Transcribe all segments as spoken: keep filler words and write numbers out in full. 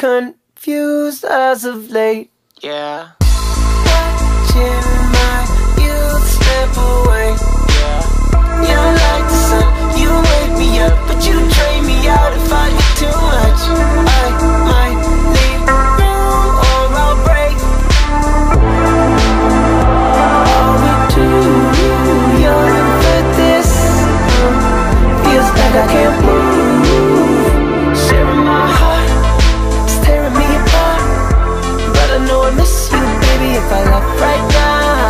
confused as of late. Yeah. Watching my youth slip away. Yeah. You're like the sun, you wake me up, but you drain me out if I get too much. I might leave room or I'll break. Are we too young for this? Feels like I can't move. Sharing my heart, it's tearing me apart. But I know I miss you, baby, if I left right now.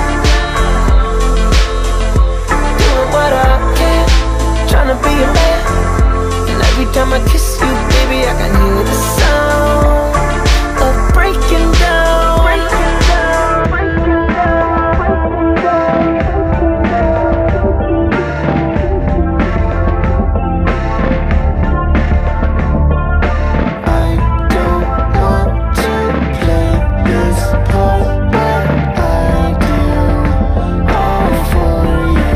Doing what I can, trying to be a man. And every time I kiss you, baby, I can hear the sound of breaking down. Breaking down, breaking down, breaking down. I don't want to play this part, but I do, all for you.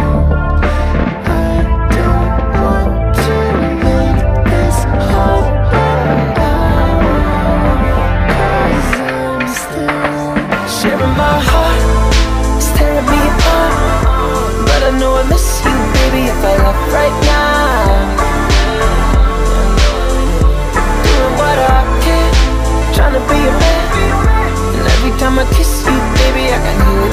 I don't want to make this hard, but I will, 'cause I'm still sharing my heart, it's tearing me apart. But I know I miss you, baby, if I left right now. Doing what I can, trying to be a man. And every time I kiss you, baby, I can hear